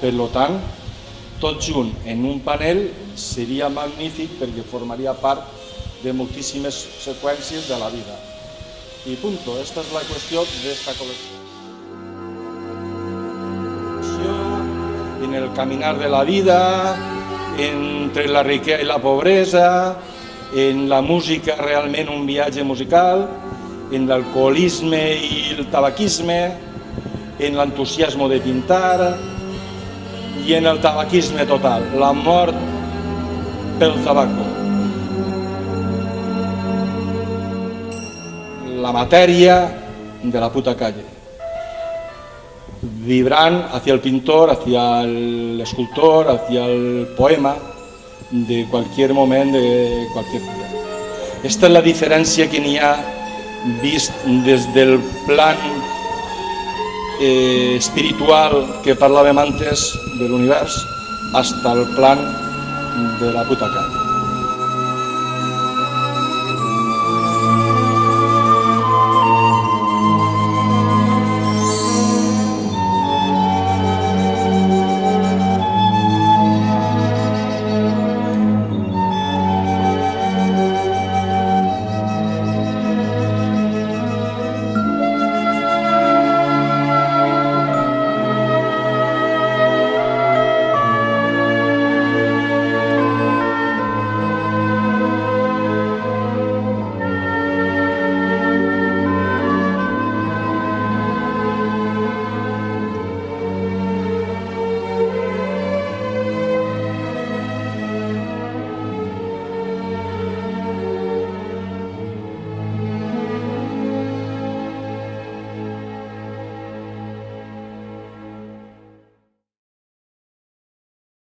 Per tant, tot junt en un panel seria magnífic perquè formaria part de moltíssimes seqüències de la vida. I punto, esta es la qüestió d'esta col·lecció. En el caminar de la vida, entre la riquesa i la pobresa, en la música realment un viatge musical, en l'alcoholisme i el tabaquisme, en l'entusiasme de pintar i en el tabaquisme total, la mort pel tabaco. La matèria de la puta calle, vibrant hacia el pintor, hacia el escultor, hacia el poema de cualquier moment, de cualquier dia. Esta és la diferència que n'hi ha vist des del plan espiritual que parlàvem antes de l'univers fins al plan de la puta calle.